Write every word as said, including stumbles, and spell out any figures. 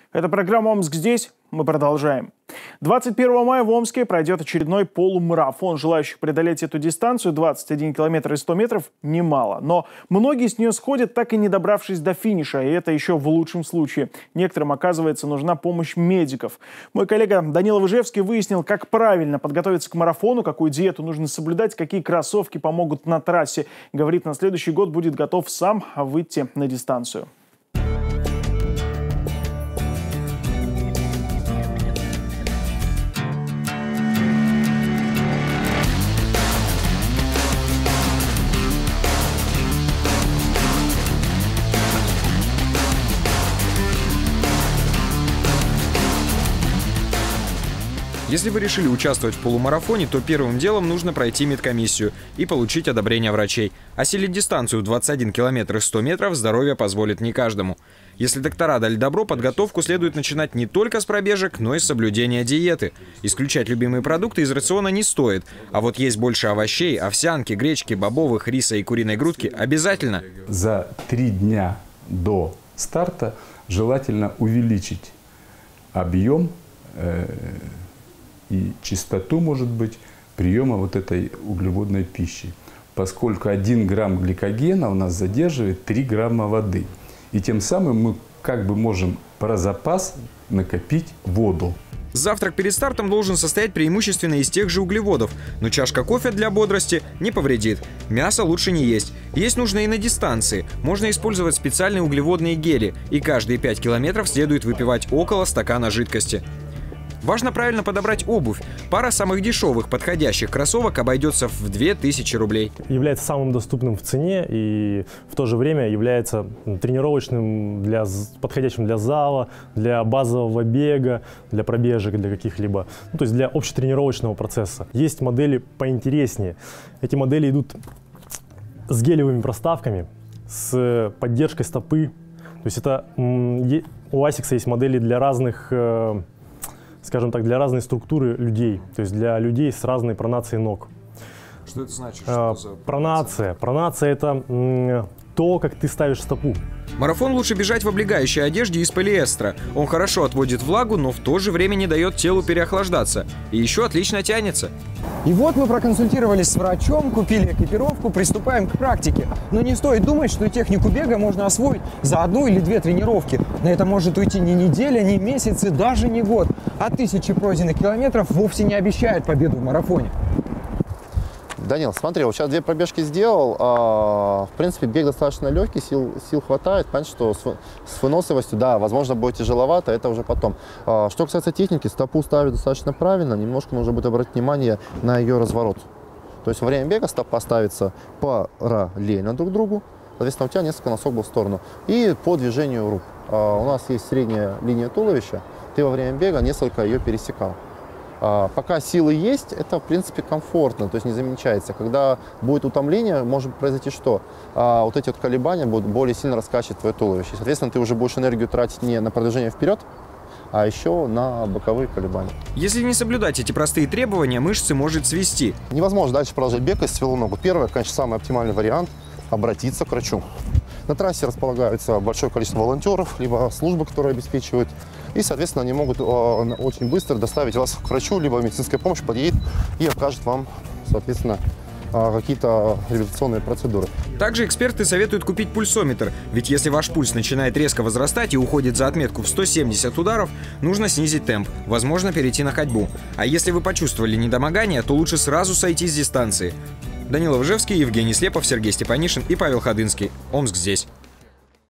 Это программа «Омск здесь». Мы продолжаем. двадцать первого мая в Омске пройдет очередной полумарафон. Желающих преодолеть эту дистанцию двадцать один километр и сто метров немало. Но многие с нее сходят, так и не добравшись до финиша. И это еще в лучшем случае. Некоторым, оказывается, нужна помощь медиков. Мой коллега Данила Выжевский выяснил, как правильно подготовиться к марафону, какую диету нужно соблюдать, какие кроссовки помогут на трассе. Говорит, на следующий год будет готов сам выйти на дистанцию. Если вы решили участвовать в полумарафоне, то первым делом нужно пройти медкомиссию и получить одобрение врачей. Осилить дистанцию в двадцать один километр и сто метров здоровье позволит не каждому. Если доктора дали добро, подготовку следует начинать не только с пробежек, но и с соблюдения диеты. Исключать любимые продукты из рациона не стоит. А вот есть больше овощей, овсянки, гречки, бобовых, риса и куриной грудки обязательно. За три дня до старта желательно увеличить объем э и частоту, может быть, приема вот этой углеводной пищи. Поскольку один грамм гликогена у нас задерживает три грамма воды. И тем самым мы как бы можем про запас накопить воду. Завтрак перед стартом должен состоять преимущественно из тех же углеводов, но чашка кофе для бодрости не повредит. Мясо лучше не есть. Есть нужно и на дистанции. Можно использовать специальные углеводные гели, и каждые пять километров следует выпивать около стакана жидкости. Важно правильно подобрать обувь. Пара самых дешевых подходящих кроссовок обойдется в две тысячи рублей. Является самым доступным в цене и в то же время является тренировочным, для, подходящим для зала, для базового бега, для пробежек, для каких-либо, ну, то есть для общетренировочного процесса. Есть модели поинтереснее. Эти модели идут с гелевыми проставками, с поддержкой стопы. То есть это у Асикса есть модели для разных, скажем так, для разной структуры людей, то есть для людей с разной пронацией ног. Что это значит? Что за пронация? Пронация – это то, как ты ставишь стопу. Марафон лучше бежать в облегающей одежде из полиэстера. Он хорошо отводит влагу, но в то же время не дает телу переохлаждаться. И еще отлично тянется. И вот мы проконсультировались с врачом, купили экипировку, приступаем к практике. Но не стоит думать, что технику бега можно освоить за одну или две тренировки. На это может уйти ни неделя, ни месяц и даже не год. А тысячи пройденных километров вовсе не обещают победу в марафоне. Данил, смотри, вот сейчас две пробежки сделал. А, в принципе, бег достаточно легкий, сил, сил хватает. Понятно, что с, с выносливостью, да, возможно, будет тяжеловато, это уже потом. А, что касается техники, стопу ставить достаточно правильно. Немножко нужно будет обратить внимание на ее разворот. То есть во время бега стопа ставится параллельно друг другу. Соответственно, у тебя несколько носок в сторону. И по движению рук. А, у нас есть средняя линия туловища. Ты во время бега несколько ее пересекал. А, пока силы есть, это, в принципе, комфортно, то есть не замечается. Когда будет утомление, может произойти что? А, вот эти вот колебания будут более сильно раскачивать твое туловище. Соответственно, ты уже будешь энергию тратить не на продвижение вперед, а еще на боковые колебания. Если не соблюдать эти простые требования, мышцы может свести. Невозможно дальше продолжать бег, если свело ногу. Первое, конечно, самый оптимальный вариант – обратиться к врачу. На трассе располагается большое количество волонтеров, либо службы, которые обеспечивают. И, соответственно, они могут э, очень быстро доставить вас к врачу, либо медицинская помощь подъедет и окажет вам, соответственно, э, какие-то реабилитационные процедуры. Также эксперты советуют купить пульсометр, ведь если ваш пульс начинает резко возрастать и уходит за отметку в сто семьдесят ударов, нужно снизить темп, возможно, перейти на ходьбу. А если вы почувствовали недомогание, то лучше сразу сойти с дистанции. Данила Выжевский, Евгений Слепов, Сергей Степанишин и Павел Ходынский. Омск здесь.